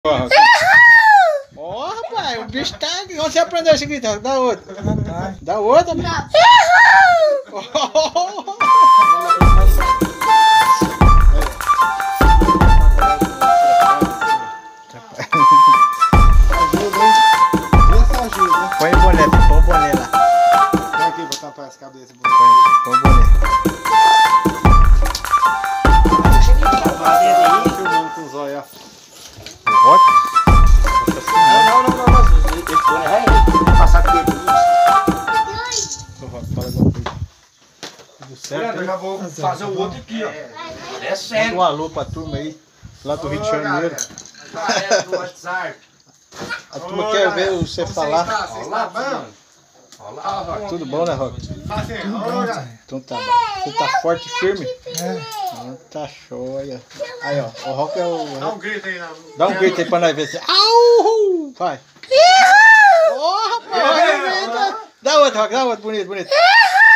Ó, rapaz, o bicho tá... Onde você aprendeu esse grito? Dá outro. Dá outro, né? Põe o boné, põe o boné lá. Põe aqui pra tampar as cabeças. Põe o boné. Filmando com os olhos, ó. O Rock? Não. Esse boné vai passar por ele. O Rock, fala alguma coisa. Tudo certo? Eu já vou fazer o outro aqui, ó. É sério. Manda um alô pra turma aí, lá do Rio de Janeiro. Do WhatsApp. A turma quer ver você falar. Olá, mano. Olá, Rock. Tudo bom, né, Rock? Então tá bom. Você tá forte e firme? Ah, tá show aí, ó. Aí, ó. O Rock é o... Dá um grito aí, não. Dá um grito aí pra nós ver. Au! Vai. Ó, rapaz. Dá outro, Rock. Dá outro. Bonito.